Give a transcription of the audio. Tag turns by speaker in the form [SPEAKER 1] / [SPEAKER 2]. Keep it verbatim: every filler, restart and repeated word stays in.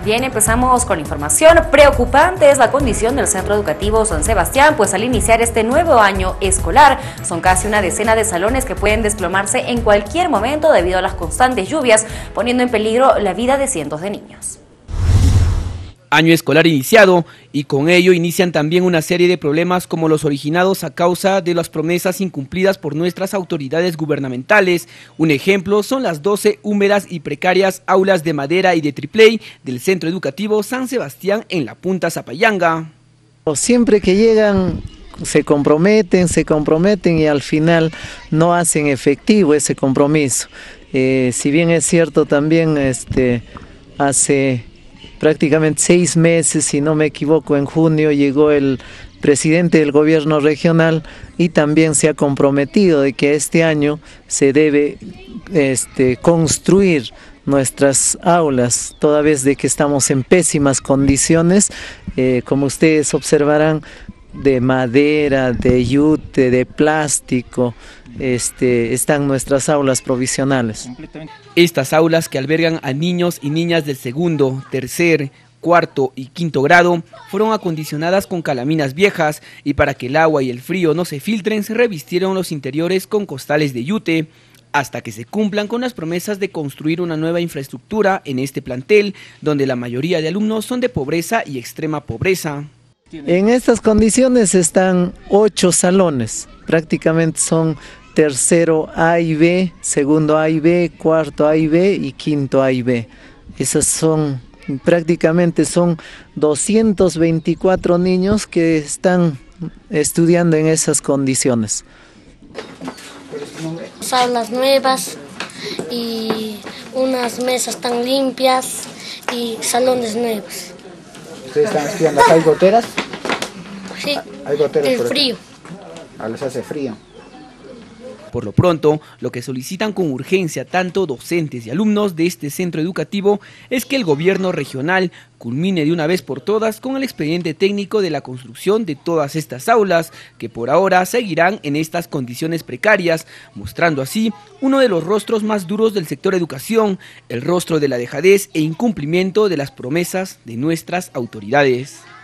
[SPEAKER 1] Bien, empezamos con la información. Preocupante es la condición del Centro Educativo San Sebastián, pues al iniciar este nuevo año escolar, son casi una decena de salones que pueden desplomarse en cualquier momento debido a las constantes lluvias, poniendo en peligro la vida de cientos de niños.
[SPEAKER 2] Año escolar iniciado y con ello inician también una serie de problemas como los originados a causa de las promesas incumplidas por nuestras autoridades gubernamentales. Un ejemplo son las doce húmedas y precarias aulas de madera y de tripley del Centro Educativo San Sebastián en la Punta Zapayanga.
[SPEAKER 3] Siempre que llegan se comprometen, se comprometen y al final no hacen efectivo ese compromiso. Eh, si bien es cierto también este, hace prácticamente seis meses, si no me equivoco, en junio llegó el presidente del gobierno regional y también se ha comprometido de que este año se debe este, construir nuestras aulas, toda vez de que estamos en pésimas condiciones, eh, como ustedes observarán, de madera, de yute, de plástico, este, están nuestras aulas provisionales.
[SPEAKER 2] Estas aulas que albergan a niños y niñas del segundo, tercer, cuarto y quinto grado fueron acondicionadas con calaminas viejas y para que el agua y el frío no se filtren se revistieron los interiores con costales de yute, hasta que se cumplan con las promesas de construir una nueva infraestructura en este plantel, donde la mayoría de alumnos son de pobreza y extrema pobreza.
[SPEAKER 3] En estas condiciones están ocho salones, prácticamente son tercero A y B, segundo A y B, cuarto A y B y quinto A y B. Esas son, prácticamente son doscientos veinticuatro niños que están estudiando en esas condiciones.
[SPEAKER 4] Aulas nuevas y unas mesas tan limpias y salones nuevos.
[SPEAKER 5] ¿Ustedes están estudiando acá? ¿Hay goteras?
[SPEAKER 4] Sí,
[SPEAKER 5] ¿Hay goteras
[SPEAKER 4] el
[SPEAKER 5] por
[SPEAKER 4] frío.
[SPEAKER 5] Ah, les hace frío.
[SPEAKER 2] Por lo pronto, lo que solicitan con urgencia tanto docentes y alumnos de este centro educativo es que el gobierno regional culmine de una vez por todas con el expediente técnico de la construcción de todas estas aulas, que por ahora seguirán en estas condiciones precarias, mostrando así uno de los rostros más duros del sector educación, el rostro de la dejadez e incumplimiento de las promesas de nuestras autoridades.